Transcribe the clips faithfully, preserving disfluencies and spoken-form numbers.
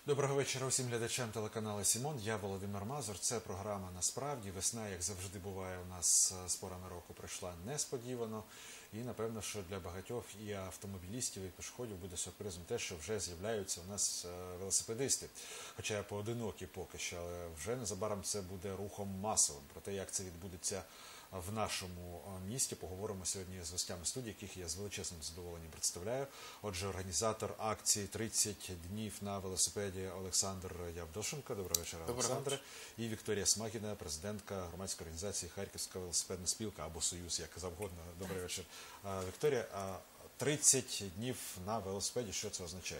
Доброго вечора усім глядачам телеканалу Сімон. Я Володимир Мазур. Це програма «Насправді». Весна, як завжди буває, у нас з порами року прийшла несподівано. І, напевно, що для багатьох і автомобілістів, і пішоходів буде сюрпризом те, що вже з'являються у нас велосипедисти. Хоча поодинокі поки що, але вже незабаром це буде рухом масовим. Про те, як це відбудеться в нашому місті, поговоримо сьогодні з гостями студії, яких я з величезним задоволенням представляю. Отже, організатор акції тридцять днів на велосипеді Олександр Явдошенко. Доброго вечора, Олександре. І Вікторія Смагіна, президентка громадської організації Харківська велосипедна спілка, або Союз, як завгодно. Добрий вечір. Вікторія, тридцать днів на велосипеді, що це означає?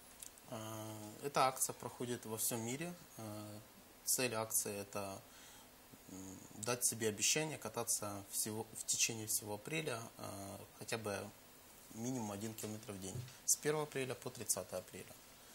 Эта акция проходит во всем мире. Цель акции – это дать себе обещание кататься всего, в течение всего апреля э, хотя бы минимум один километр в день. С первого апреля по тридцатое апреля.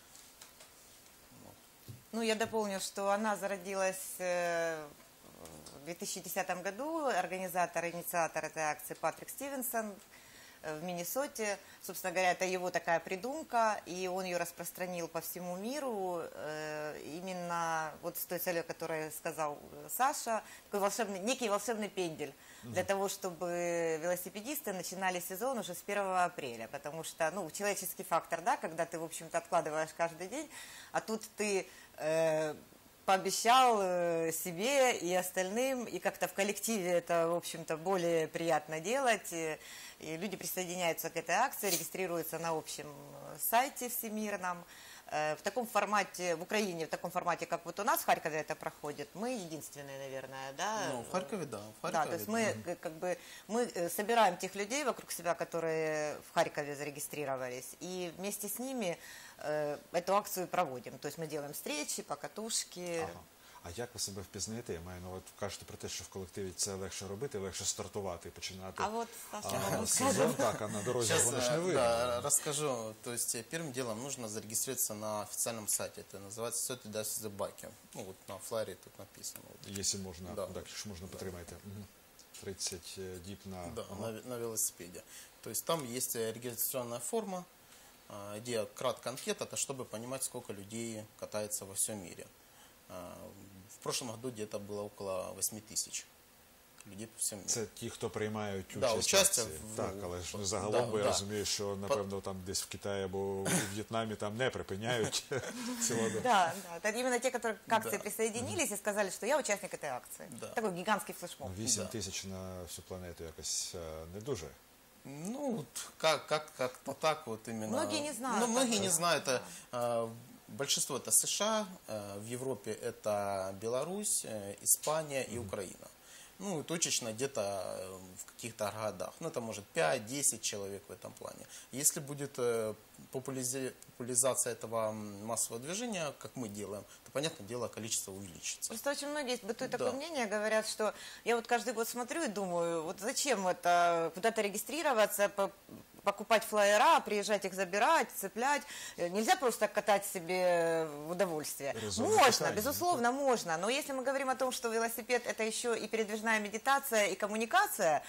Вот. Ну, я дополню, что она зародилась э, в две тысячи десятом году. Организатор, инициатор этой акции Патрик Стивенсон в Миннесоте. Собственно говоря, это его такая придумка, и он ее распространил по всему миру, э, именно вот с той целью, которую сказал Саша, такой волшебный, некий волшебный пендель, mm-hmm. для того, чтобы велосипедисты начинали сезон уже с первого апреля, потому что, ну, человеческий фактор, да, когда ты, в общем-то, откладываешь каждый день, а тут ты... Э, пообещал себе и остальным, и как-то в коллективе это, в общем-то, более приятно делать. И люди присоединяются к этой акции, регистрируются на общем сайте всемирном. В таком формате, в Украине, в таком формате, как вот у нас в Харькове это проходит, мы единственные, наверное, да? Ну, в Харькове, да. В Харькове, да, то есть да. мы, как бы, мы собираем тех людей вокруг себя, которые в Харькове зарегистрировались, и вместе с ними э, эту акцию проводим. То есть мы делаем встречи, покатушки. Ага. А як ви себе впізнаєте? Я маю, ну, от кажете про те, що в колективі це легше робити, легше стартувати і починати. А вот Саша, а, сезон, так, а на дорозі Сейчас, воно ж не видно. Да, расскажу. То есть первым делом нужно зарегистрироваться на официальном сайте. Это называется thirty days the bike. Ну вот на флаере тут написано. Вот. Якщо можна, да. так, якщо можна, потримайте. Угу. тридцать діб на... Да, ага. на, на велосипеде. То есть там есть регистрационная форма, где краткая анкета, это чтобы понимать, сколько людей катается во всем мире. В прошлом году где-то было около восьми тисяч людей по всьому миру. Це ті, хто приймають да, участь участя в акції. в... Так, але ж загалом, да, бо я да. розумію, що, напевно, там десь в Китаї або у В'єтнамі там не припиняють цілодобово. Да, да, это именно те, которые к акции да. присоединились и сказали, что я участник этой акции. Да. Такой гигантский флешмоб. вісім да. тисяч на всю планету якось не дуже. Ну, вот как, как, как-то так вот именно. Многие не знают. Ну, многие так, не да. знают. Это, э, большинство это США, э, в Европе это Беларусь, э, Испания и mm-hmm. Украина. Ну, точечно где-то в каких-то городах. Ну, это может пять-десять человек в этом плане. Если будет э, популязи... популяризация этого массового движения, как мы делаем, то, понятное дело, количество увеличится. Просто очень многие бытует да. такое мнение, говорят, что я вот каждый год смотрю и думаю, вот зачем это, куда-то регистрироваться, покупать флаера, приезжать их забирать, цеплять. Нельзя просто катать себе в удовольствие. Разумно, можно, питание, безусловно, можно. Но если мы говорим о том, что велосипед это еще и передвижная медитация, и коммуникация,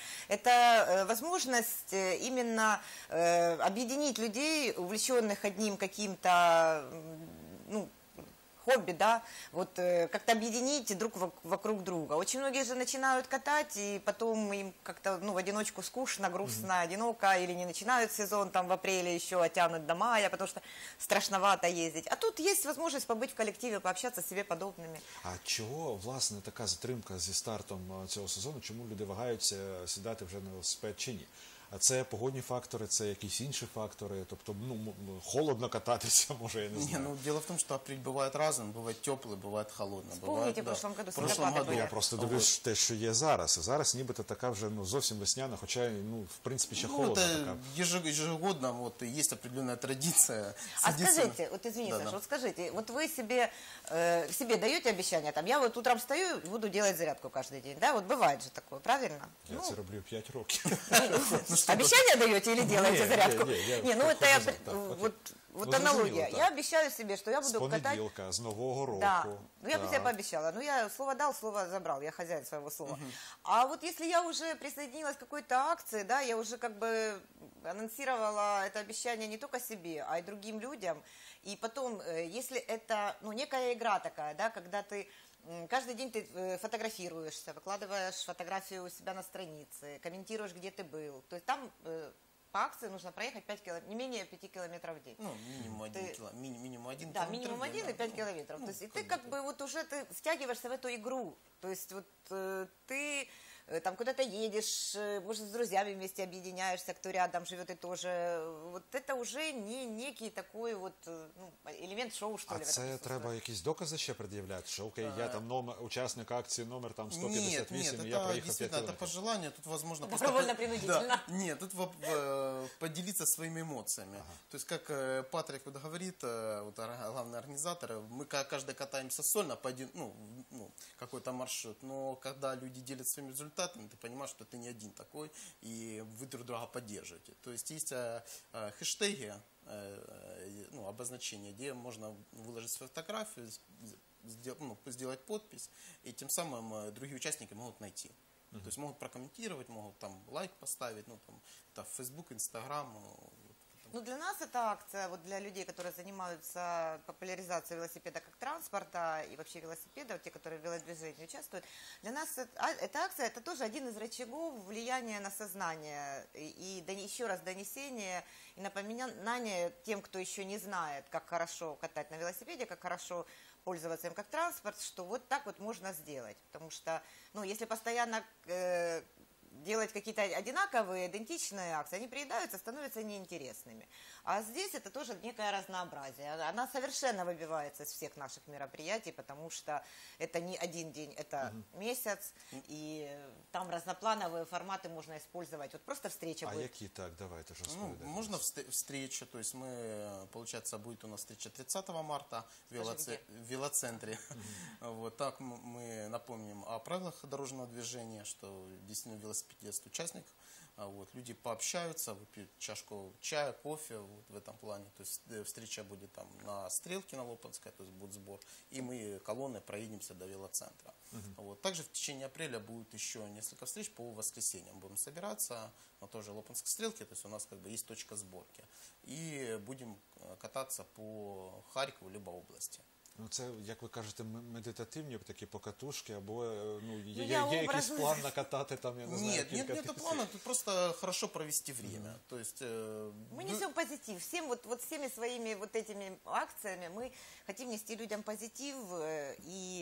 это возможность именно объединить людей, увлеченных одним каким-то, ну, хобби, да, вот э, как-то объединить друг вокруг друга. Очень многие же начинают катать, и потом им как-то, ну, в одиночку скучно, грустно, mm-hmm. одиноко, или не начинают сезон там в апреле еще, а тянут до мая, потому что страшновато ездить. А тут есть возможность побыть в коллективе, пообщаться с себе подобными. А чого, власне, така затримка зі стартом цього сезону? Чому люди вагаються сідати вже на велосипед чи ні? А це погодні фактори, це якісь інші фактори, тобто, ну, холодно кататися, може, я не знаю. Не, ну, дело в том, что апрель бывает разным, бывает теплый, бывает холодный. Вспомните, бывает, в прошлом году, в прошлом году я просто дивлюсь те, що є зараз. І зараз нібито така вже, ну, зовсім весняна, хоча, ну, в принципі, ще ну, холодна это така. ежегодно вот, есть определенная традиция. А скажите, вот извините, да, Саша, да. вот скажите, вот вы себе, э, себе даете обещание, там, я вот утром встаю и буду делать зарядку каждый день, да, вот бывает же такое, правильно? Я ну, це роблю п'ять років. Ну, чтобы... Обещание даете или делаете Не, зарядку? не, не, я Не, ну так это я, сказал, так, окей. вот, вот Ну, аналогия. зрозуміло, Я так. обещаю себе, что я З буду катать... понеділка, з Нового року. Да, ну я бы себе Так. пообещала. Ну я слово дал, слово забрал, я хозяин своего слова. А вот если я уже присоединилась к какой-то акции, да, я уже как бы анонсировала это обещание не только себе, а и другим людям. И потом, э, если это, ну, некая игра такая, да, когда ты м, каждый день ты э, фотографируешься, выкладываешь фотографию у себя на странице, комментируешь, где ты был. То есть там э, по акции нужно проехать пять кило... не менее пяти километров в день. Ну, минимум один, Ты- кило... мини- минимум один Да, километр минимум в день, один да. и пять Ну, километров. ну, То есть и ты как как бы бы вот уже ты втягиваешься в эту игру. То есть вот э, ты э, там куда-то едешь, э, может, с друзьями вместе объединяешься, кто рядом живет и тоже. э, Вот это уже не некий такой вот э, ну, элемент шоу, что А ли. в этом це присутствует. треба якісь докази ще пред'являти, що окей, я там номер, учасник акції номер там сто Нет, пятьдесят нет, восемь, і я это проїхав пять действительно это по кілометрів. желанию, тут возможно Добровольно-принудительно. Да, нет, тут воп- э, поделиться своими эмоциями. То есть, как э, Патрик вот говорит, э, вот ор- главный организатор, мы ка- каждый катаемся сольно по один, ну, ну, какой-то маршрут, но когда люди делятся своими результатами, ты понимаешь, что ты не один такой, и вы друг друга поддерживаете. То есть, есть э, э, хэштеги, э, ну, обозначения, где можно выложить свою фотографию, с- сдел- ну, сделать подпись, и тем самым э, другие участники могут найти. То есть могут прокомментировать, могут там лайк поставить, ну там это Facebook, Instagram. Ну, для нас эта акция, вот для людей, которые занимаются популяризацией велосипеда как транспорта и вообще велосипеда, вот те, которые в велодвижении участвуют, для нас это- а- эта акция, это тоже один из рычагов влияния на сознание и, и дони- еще раз донесение и напоминание тем, кто еще не знает, как хорошо катать на велосипеде, как хорошо пользоваться им как транспорт, что вот так вот можно сделать. Потому что, ну, если постоянно э, делать какие-то одинаковые, идентичные акции, они приедаются, становятся неинтересными. А здесь это тоже некое разнообразие. Она совершенно выбивается из всех наших мероприятий, потому что это не один день, это месяц, и там разноплановые форматы можно использовать. Вот просто встреча А будет. які так, давайте ж Ну, розповідайте. можно вст- встреча, то есть мы, получается, будет у нас встреча тридцатого марта в, велоце- в велоцентре. Вот так м- мы напомним о правилах дорожного движения, что действительно велосипедист участник. А Вот, люди пообщаются, выпьют чашку чая, кофе вот, в этом плане. То есть э, встреча будет там на Стрелке, на Лопанской, то есть будет сбор. И мы колонной проедемся до велоцентра. Вот. Также в течение апреля будет еще несколько встреч по воскресеньям. Будем собираться на той же Лопанской Стрелке, то есть у нас как бы есть точка сборки. И будем э, кататься по Харькову либо области. Ну, це, як ви кажете, м- медитативні такі покатушки, або е, ну, є, я є якийсь образно- план накатати там, я не знаю, Нет, нет, кілька нет тисяч? плана, тут просто хорошо провести время. То есть, э, Мы ну, несем позитив. Всем вот, вот всеми своими вот этими акциями мы хотим нести людям позитив э,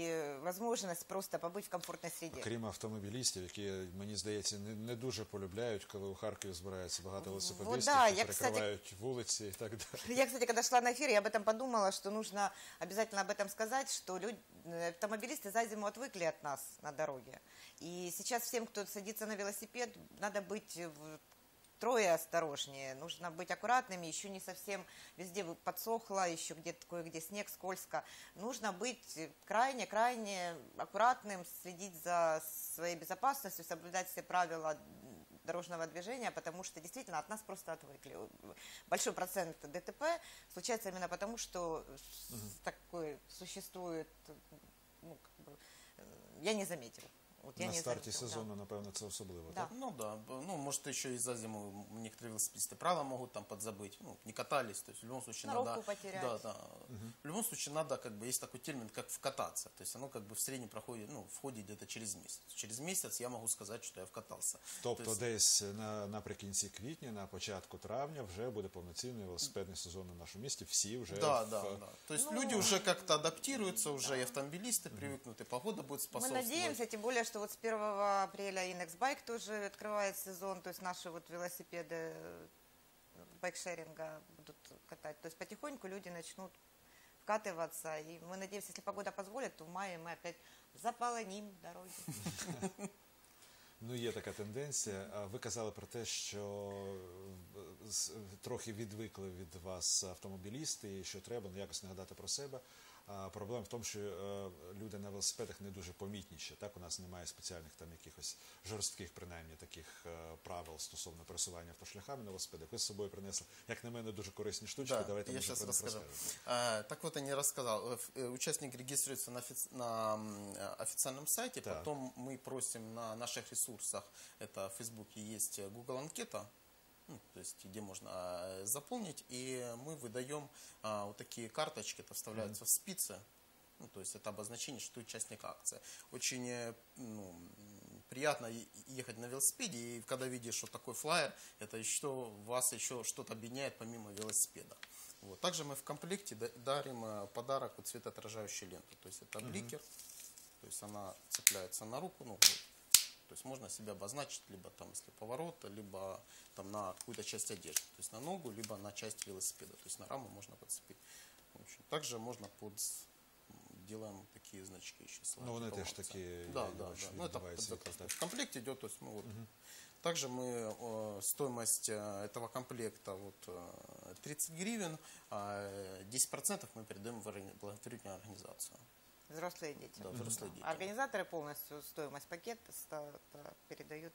и возможность просто побыть в комфортной среде. Крім автомобілістів, які, мені здається, не, не дуже полюбляють, коли у Харкові збирається багато велосипедистів, да, які я, кстати, перекривають вулиці і так далі. Я, кстати, когда шла на эфир, я об этом подумала, что нужно обязательно об этом сказать, что люди, автомобилисты за зиму отвыкли от нас на дороге. И сейчас всем, кто садится на велосипед, надо быть в- трое осторожнее. Нужно быть аккуратными, еще не совсем везде вы- подсохло, еще где-то кое-где снег, скользко. Нужно быть крайне-крайне аккуратным, следить за своей безопасностью, соблюдать все правила дорожного движения, потому что действительно от нас просто отвыкли. Большой процент ДТП случается именно потому, что с- такой существует, ну, как бы, э, я не заметил. Вот я На не старті заметила, да. сезону, напевно, це особливо. Да. Так? Ну да, б- ну может еще и за зиму некоторые велосипедисты правила могут там подзабыть, ну не катались, то есть в любом случае Сноровку надо, потерять. да, да, в любом случае надо как бы есть такой термин как вкататься, то есть оно как бы в среднем проходит, ну входит где-то через месяц, через месяц я могу сказать, что я вкатался. Тобто То есть- десь на, наприкінці квітня, на початку травня вже буде повноцінний велосипедний сезон у нашому місті. Всі вже Да, в- да, да. То есть Ну, люди уже как-то адаптируются, уже и автомобилисты привыкнут, и погода будет Мы способствовать. надеемся, тем более, что вот с первого апреля Inexbike тоже открывает сезон, то есть наши вот велосипеды э, байкшеринга будут катать. То есть потихоньку люди начнут вкатываться, и мы надеемся, если погода позволит, то в мае мы опять заполоним дороги. Ну, є така тенденція. А ви казали про те, що з- трохи відвикли від вас автомобілісти, і що треба ну, якось нагадати про себе. А проблема в тому, що е, люди на велосипедах не дуже помітні ще. Так, у нас немає спеціальних там якихось жорстких, принаймні, таких е, правил стосовно пересування автошляхами на велосипедах. Ви з собою принесли, як на мене, дуже корисні штучки. Да, Давайте я може, сейчас про них расскажу. розкажемо. А, так вот, я не рассказал. Э, э, Участник регистрируется на, офи- на м, э, официальном сайте, Так. потом мы просим на наших ресурсах, это в Фейсбуке есть Google анкета, ну, то есть где можно э, заполнить, и мы выдаем а, вот такие карточки, это вставляются в спицы, ну, то есть это обозначение, что ты участник акции. Очень э, ну, м, приятно е- ехать на велосипеде, и когда видишь вот такой флаер, это еще вас еще что-то объединяет помимо велосипеда. Вот. Также мы в комплекте да- дарим э, подарок вот цветоотражающую ленту, то есть это бликер, то есть она цепляется на руку, ну, вот. То есть можно себя обозначить либо там, если поворот, либо там на какую-то часть одежды, то есть на ногу, либо на часть велосипеда, то есть на раму можно подцепить. В общем, также можно под делаем такие значки еще. Ну, вони слайдики теж по акции. такі, Да, я да, думаю, да. що Ну, это под відбувається заказ. так. В комплекте идет, то есть мы вот. Также мы э, стоимость э, этого комплекта вот, э, тридцать гривен, а десять процентов мы передаем в орга- благотворительную организацию. Взрослые дети. Да, взрослые дети. Организаторы полностью стоимость пакета ста- та- передают.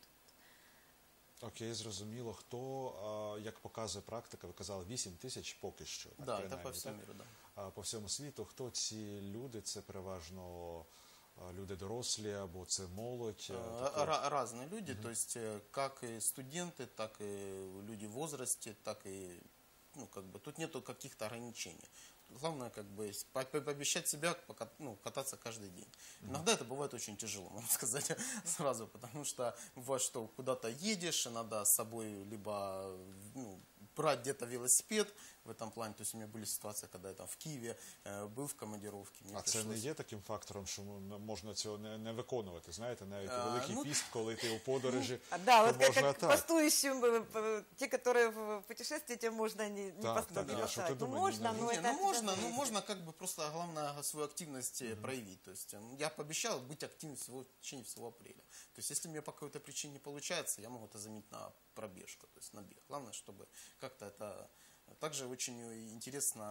Окей, зрозуміло. Хто, а, як показує практика, ви казали, вісім тисяч поки що. Так, Да, это принаймні, по всему так? миру, да. А, по всьому світу. Хто ці люди? Це переважно а, люди дорослі або це молодь? а, Э, таке? ра- Разные люди, то есть э, как и студенты, так и люди в возрасте, так и, ну, как бы, тут нету каких-то ограничений. Главное, как бы, с- по- по- пообещать себя пока- ну, кататься каждый день. Иногда это бывает очень тяжело, можно сказать сразу, потому что бывает, что куда-то едешь, и надо с собой либо ну, брать где-то велосипед в этом плане. То есть у меня были ситуации, когда я там в Киеве э, был в командировке. Мне А це не пришлось- є таким фактором, що м- можна цього не, не виконувати? Знаєте, навіть у А, Великий ну, піст, коли ти у подорожі, А, да, то вот как, можна как так. бастующим, э, э, те, которые в путешествии, тем можно не, не Так, пос- так, не я что-то поставить. Ну, думаю, можно, не но Не, это... ну от тебя можно, ну зависит. можно как бы просто главное свою активность э, проявить. То есть э, я пообещал быть активным всего, в течение всего апреля. То есть если мне по какой-то причине не получается, я могу это заменить на пробежку, то есть на бег. Главное, чтобы как-то это... Также очень интересно,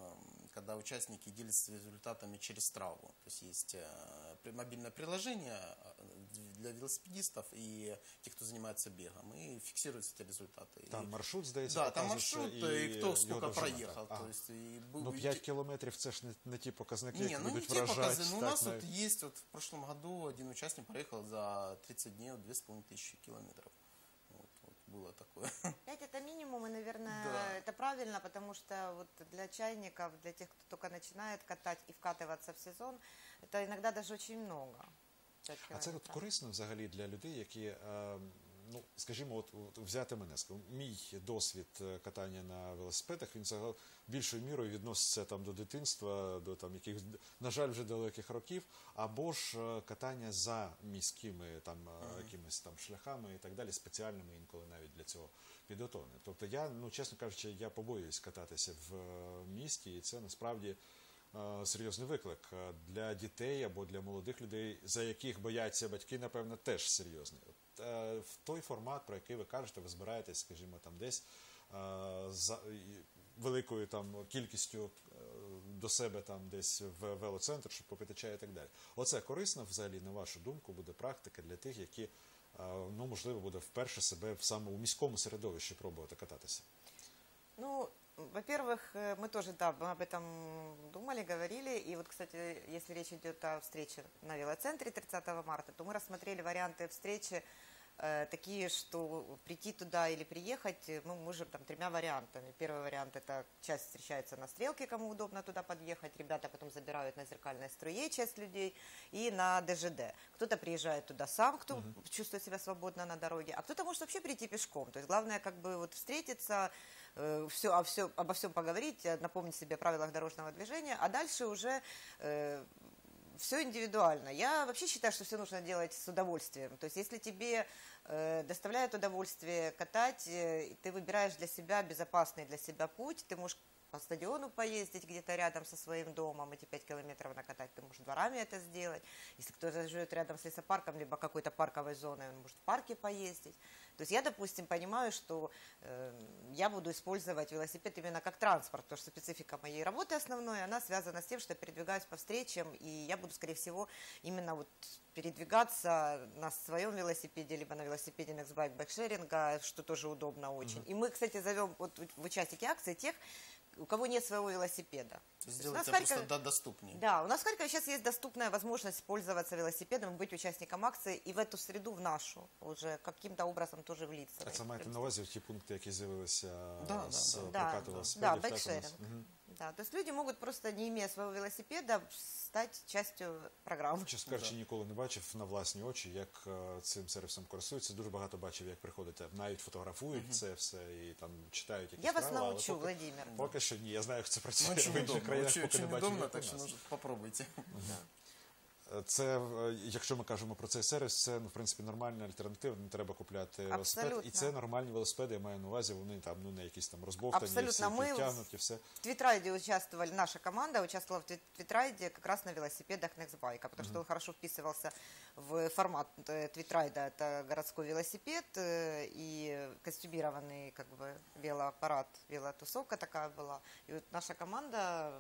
э, когда участники делятся результатами через траву. То есть есть э, при- мобильное приложение э, для велосипедистов и тех, кто занимается бегом, и фиксируются эти результаты. И- Там маршрут, здається, да, там показує, маршрут, що и, кто його сколько довжина, проехал. так. То А. есть, и был- Ну, и п'ять те- кілометрів це ж не, не ті показники, Не, які ну не будуть те вражати. показы. Ну, у так, нас вот навіть. есть, вот в прошлом году один участник проехал за тридцать дней две с половиной тысячи километров. Вот, вот было такое. Пять это минимум, и, наверное, Да. это правильно, потому что вот для чайников, для тех, кто только начинает катать и вкатываться в сезон, это иногда даже очень много. Пять А це от километров. корисно взагалі для людей, які, е, ну, скажімо, от, от взяти мене, скажу, мій досвід е, катання на велосипедах, він взагалі більшою мірою відноситься там до дитинства, до там якихось, на жаль, вже далеких років, або ж е, катання за міськими там е, якимись там шляхами і так далі, спеціальними інколи навіть для цього підготовлені. Тобто я, ну, чесно кажучи, я побоююсь кататися в е, місті, і це насправді е, серйозний виклик е, для дітей або для молодих людей, за яких бояться батьки, напевно, теж серйозний. От, е, в той формат, про який ви кажете, ви збираєтесь, скажімо, там десь е, за і великою там кількістю е, до себе там десь в велоцентр, щоб попити чай і так далі. Оце корисно взагалі, на вашу думку, буде практика для тих, які, е, ну, можливо, буде вперше себе в саме у міському середовищі пробувати кататися. Ну, во-первых, э, мы тоже, да, мы об этом думали, говорили. И вот, кстати, если речь идет о встрече на велоцентре тридцатого марта, то мы рассмотрели варианты встречи э, такие, что прийти туда или приехать э, мы можем там тремя вариантами. Первый вариант – это часть встречается на стрелке, кому удобно туда подъехать. Ребята потом забирают на зеркальной струе часть людей и на ДЖД. Кто-то приезжает туда сам, кто чувствует себя свободно на дороге, а кто-то может вообще прийти пешком. То есть главное как бы вот встретиться, все, о все, обо всем поговорить, э, напомнить себе о правилах дорожного движения, а дальше уже э, все индивидуально. Я вообще считаю, что все нужно делать с удовольствием. То есть если тебе э, доставляет удовольствие катать, э, ты выбираешь для себя безопасный для себя путь, ты можешь по стадиону поездить где-то рядом со своим домом, эти пять километров накатать, ты можешь дворами это сделать. Если кто-то живет рядом с лесопарком, либо какой-то парковой зоной, он может в парке поездить. То есть я, допустим, понимаю, что э, я буду использовать велосипед именно как транспорт, потому что специфика моей работы основной, она связана с тем, что я передвигаюсь по встречам, и я буду, скорее всего, именно вот передвигаться на своем велосипеде, либо на велосипеде Nextbike байкшеринга, что тоже удобно очень. Mm-hmm. И мы, кстати, зовем вот в участники акции тех, у кого нет своего велосипеда. Сделать это Харькове... просто да, доступнее. Да, у нас в Харькове сейчас есть доступная возможность пользоваться велосипедом, быть участником акции и в эту среду, в нашу, уже каким-то образом тоже влиться. А це маєте на увазі ті пункти, які з'явилися да, з да, прокату да, велосипедів? Да, байкшеринг. Угу. Да, то есть люди могут просто, не имея своего велосипеда, стать частью программы. Чесно кажучи, да. Ніколи не бачив на власні очі, як цим сервісом користуються. Дуже багато бачив, як приходять, навіть фотографують угу. це все і там читають якісь Я правила. Я вас научу, поки, Владимир. Поки що ні, я знаю, як це працює. Очень в інших країнах, очень, поки очень не бачив, удобно, як так у що нас. ну, попробуйте. Угу. Це, якщо ми кажемо про цей сервіс, це, ну, в принципі, нормальна альтернатива, не треба купляти велосипед. Абсолютно. І це нормальні велосипеди, я маю на увазі, вони там, ну, не якісь там розбовтані, всі підтягнуті, все. В твитрайде участвовали, наша команда участвовала в твитрайде как раз на велосипедах Nextbike, потому mm-hmm. что он хорошо вписывался в формат твитрайда, это городской велосипед и костюмированный, как бы, велоаппарат, велотусовка такая была. И вот наша команда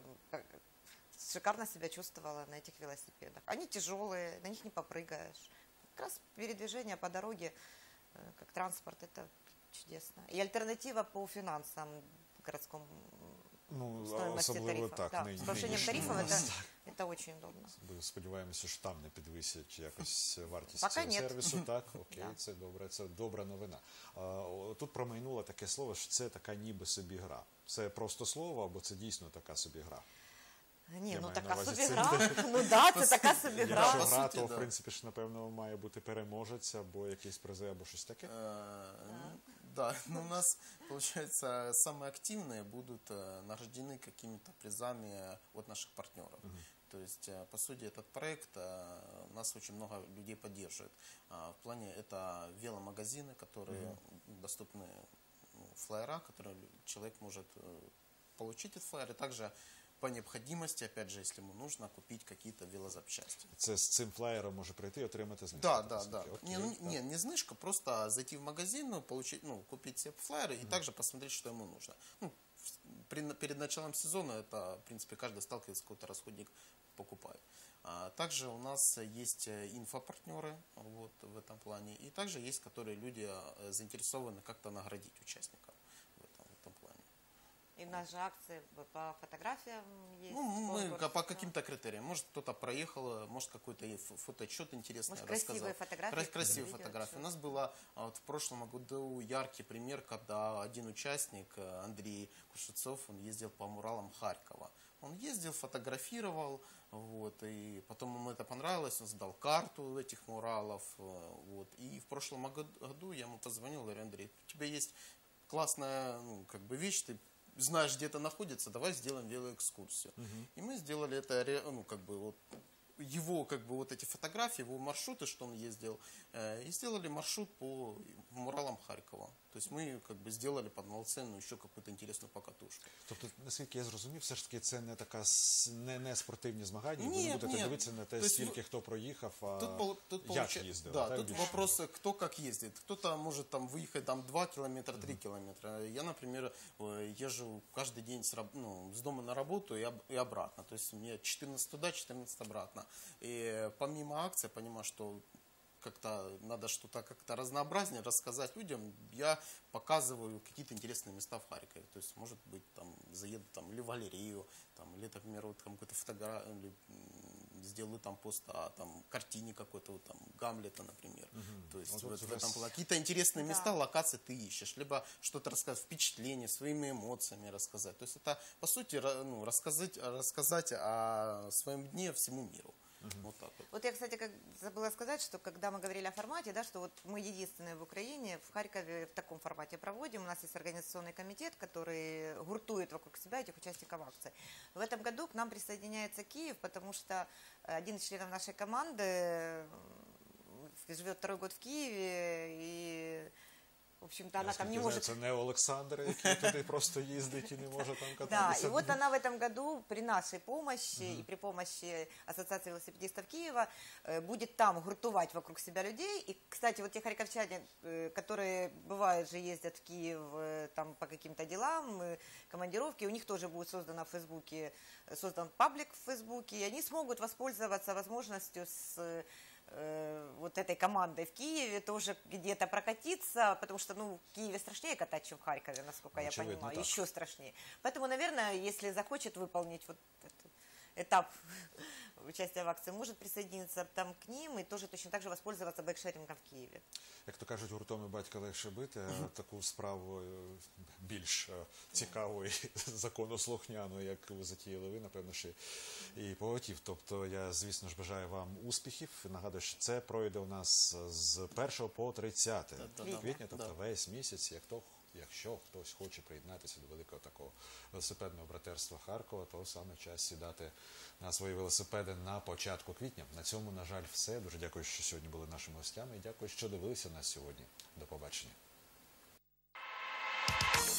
шикарно себя чувствовала на этих велосипедах. Они тяжелые, на них не попрыгаешь. Как раз передвижение по дороге, как транспорт, это чудесно. И альтернатива по финансам городскому, ну, стоимости тарифов. Так, да. не, С повышением не, тарифов не, это, не. это очень удобно. Сподіваємося, що там не підвисять якось вартість Пока цього нет. сервісу. Так, окей, Да. це добре, це добра новина. А, тут промайнуло таке слово, що це така ніби собі гра. Це просто слово, або це дійсно така собі гра? Ні, Я ну маю така на увазі собі це- гра. Ну да, це така собі Якщо гра. по гра, суті, то, да. в принципі, ж, напевно, має бути переможець, або якийсь призи, або щось таке. Э, Да, но у нас, получается, самые активные будут э, награждены какими-то призами от наших партнеров. То есть, э, по сути, этот проект, э, нас очень много людей поддерживает. А, В плане это веломагазины, которые доступны, ну, флайера, которые человек может э, получить этот флайер, и также по необходимости, опять же, если ему нужно, купить какие-то велозапчасти. Це з цим флаєром може прийти і отримати знижку. Да, по да, суті. да. Окей, Не, ну, так. не, не знижка, просто зайти в магазин, ну, получить, ну, купить себе флайеры и также посмотреть, что ему нужно. Ну, в- при- перед началом сезона это, в принципе, каждый сталкивается, какой-то расходник покупает. А также у нас есть э, инфопартнеры вот, в этом плане. И также есть, которые люди э, заинтересованы как-то наградить участника в этом, в этом плане. И у нас же акции по фотографиям есть. Ну, мы конкурс, по да. каким-то критериям. Может, кто-то проехал, может, какой-то и фо- фотоотчет интересный Может, рассказал. красивые фотографии, Кра- красивые видео, фотографии. У всё. нас было а, вот в прошлом году яркий пример, когда один участник, э, Андрей Кушецов, он ездил по муралам Харькова. Он ездил, фотографировал, вот, и потом ему это понравилось, он сдал карту этих муралов, э, вот, и в прошлом год- году я ему позвонил, говорю: Андрей, у тебя есть классная, ну, как бы вещь, ты знаешь, где это находится, давай сделаем велоэкскурсию. И мы сделали это, ре- ну, как бы вот его, как бы вот эти фотографии, его маршруты, что он ездил, э, и сделали маршрут по муралам Харькова. То есть мы как бы сделали полноценную еще какую-то интересную покатушку. Тобто, наскільки я зрозумів, все ж таки це не така с- не, не спортивні змагання, ви Ні, не будете ні. дивитися на те, Тобто скільки ви- хто проїхав, а Тут, пол- тут як получается, їздив. да, так, тут більше? вопрос, кто как ездит. Кто-то может там выехать там два километра, три километра. Я, например, э, езжу каждый день с, раб- ну, с дома на работу и, об- и обратно. То есть мне четырнадцать туда, четырнадцать обратно. И помимо акции, я понимаю, что как-то надо что-то как-то разнообразнее рассказать людям. Я показываю какие-то интересные места в Харькове. То есть, может быть, там заеду там или в галерею, там, или, например, вот там какую-то фотографию, сделаю там пост о там, картине какой-то, вот, там, Гамлета, например. То есть, Вот вот, у в этом вас- плане. Какие-то интересные Да. места, локации ты ищешь. Либо что-то рассказать, впечатление, своими эмоциями рассказать. То есть, это, по сути, ра- ну, рассказать, рассказать о своем дне всему миру. Вот так вот. Вот я, кстати, как забыла сказать, что когда мы говорили о формате, да, что вот мы единственные в Украине, в Харькове в таком формате проводим. У нас есть организационный комитет, который гуртует вокруг себя этих участников акции. В этом году к нам присоединяется Киев, потому что один из членов нашей команды м, живет второй год в Киеве, и В общем-то, она там не Наскільки знаю, может... це не Олександр, який туди просто їздить і не може там Да, кататися. и вот она в этом году при нашей помощи и при помощи Ассоциации велосипедистов Киева э, будет там гуртовать вокруг себя людей. И, кстати, вот те харьковчане, э, которые бывают же ездят в Киев э, там по каким-то делам, э, командировки, у них тоже будет создано в Фейсбуке, э, создан паблик в Фейсбуке, и они смогут воспользоваться возможностью с э, вот этой командой в Киеве тоже где-то прокатиться, потому что, ну, в Киеве страшнее катать, чем в Харькове, насколько я Очевидно, понимаю, так. еще страшнее. Поэтому, наверное, если захочет выполнить вот этот этап участия в акции, может присоединиться там к ним и тоже точно так же воспользоваться байкшерингом в Киеве. Як то кажуть, гуртом і батька легше бити, а таку справу е, більш е, цікаву і законослухняну, як ви затіяли ви, напевно, ще і поготів. Тобто я, звісно ж, бажаю вам успіхів. Нагадую, що це пройде у нас з першого по тридцяте Да-да-да. квітня, тобто Да. весь місяць, як то, якщо хтось хоче приєднатися до великого такого велосипедного братерства Харкова, то саме час сідати на свої велосипеди на початку квітня. На цьому, на жаль, все. Дуже дякую, що сьогодні були нашими гостями і дякую, що дивилися нас сьогодні. До побачення.